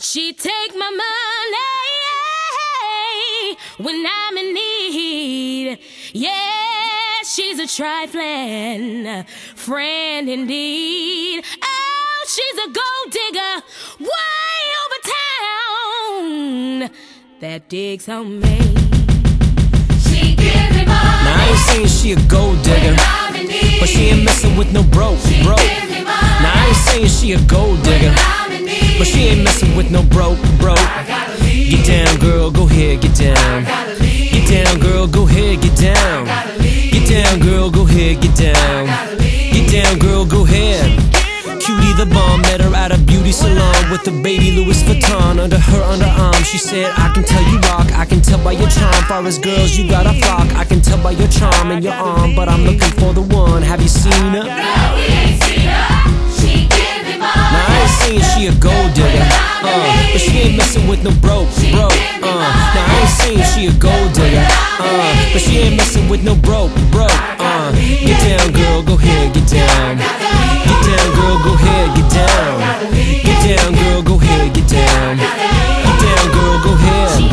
She take my money when I'm in need. Yeah, she's a trifling friend indeed. Oh, she's a gold digger way over town that digs on me. She give me money. Now I ain't saying she a gold digger, but she ain't messing with no broke. Now I ain't saying she a gold digger, but she ain't messing with no broke. Get down, girl, go ahead, get down. Get down, girl, go ahead, get down. Get down, girl, go ahead, get down. Get down, girl, go ahead. Cutie the bomb, met her at a beauty salon with a baby Louis Vuitton under her underarm. She said, I can tell you rock, I can tell by your charm. Far as girls, you got a flock. I can tell by your charm and your arm, but I'm looking for the one. Have you seen her? No, we ain't seen her. She give me money. Now I ain't saying she a gold digger, but she ain't messing with no broke. Now I ain't saying she a gold digger, but she ain't messing with no broke. Get down, girl, go ahead, get down. Get down, girl, go ahead, get down. Get down, girl, go ahead, get down. Get down, girl, go ahead.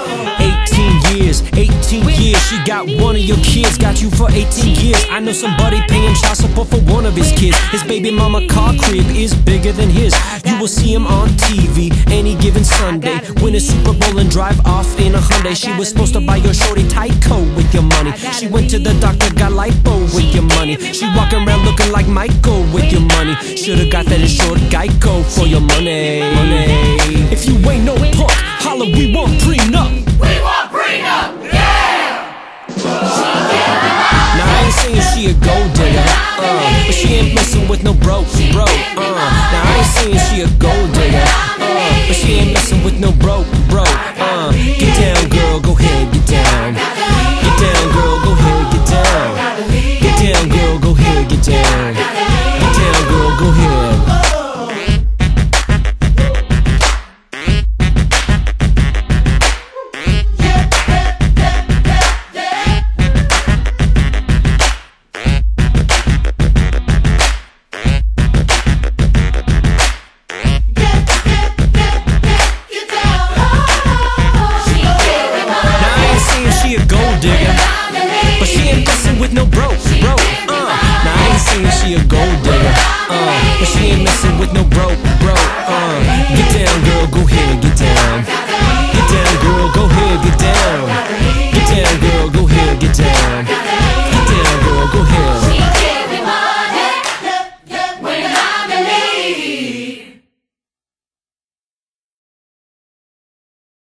18 years, she got one of your kids, got you for 18 years. I know somebody paying child support for one of his kids. His baby mama car crib is bigger than his. You will see him on TV any given Sunday, win a Super Bowl and drive off in a Hyundai. She was supposed to buy your shorty tight coat with your money. She went to the doctor, got lipo with your money. She walking around looking like Michael with your money. Should've got that insured Geico for your money. If you ain't no punk, holla, we want prenup. We want prenup. Now I ain't saying she a gold digger, but she ain't messing with no broke. Now I ain't saying she a gold